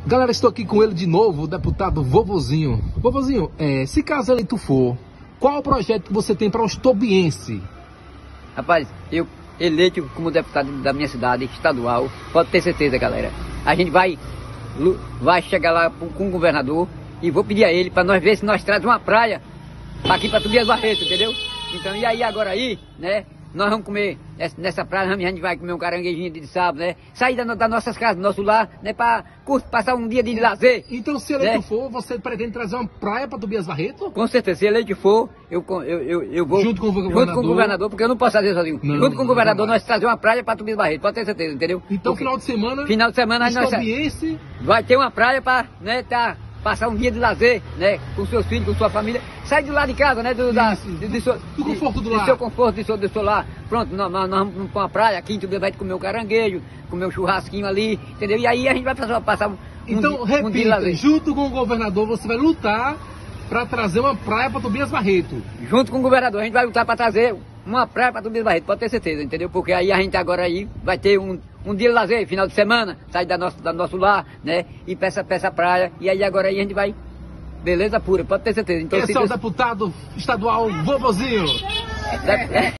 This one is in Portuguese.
Galera, estou aqui com ele de novo, o deputado Vovozinho. Vovozinho, se caso eleito for, qual o projeto que você tem para os tobienses? Rapaz, eu eleito como deputado da minha cidade, estadual, pode ter certeza, galera. A gente vai chegar lá com o governador e vou pedir a ele para nós ver se nós trazemos uma praia aqui para Tobias Barreto, entendeu? Então, e aí agora aí, né? Nós vamos comer nessa praia, a gente vai comer um caranguejinho de sábado, né? Sair das nossas casas, do nosso lar, né? Para passar um dia de lazer. Então, se eleito for, você pretende trazer uma praia para Tobias Barreto? Com certeza, se eleito for, eu vou junto com o governador, porque eu não posso fazer sozinho. Junto com o governador, nós trazer uma praia para Tobias Barreto, pode ter certeza, entendeu? Então, porque final de semana, nós tobiense vai ter uma praia para, né, passar um dia de lazer, né, com seus filhos, com sua família, sai de lá de casa, né, do conforto do lar. Do seu conforto, do seu lar. Pronto, nós vamos para uma praia aqui, tu vai comer o caranguejo, comer um churrasquinho ali, entendeu? E aí a gente vai passar um então, dia de lazer. Junto com o governador, você vai lutar para trazer uma praia para Tobias Barreto. Junto com o governador, a gente vai lutar para trazer uma praia para Tobias Barreto, pode ter certeza, entendeu? Porque aí a gente agora aí vai ter um dia de lazer, final de semana, sair do nosso lar, né? E peça praia. E aí agora aí a gente vai, beleza pura, pode ter certeza. Então, esse é o deputado estadual Vovozinho.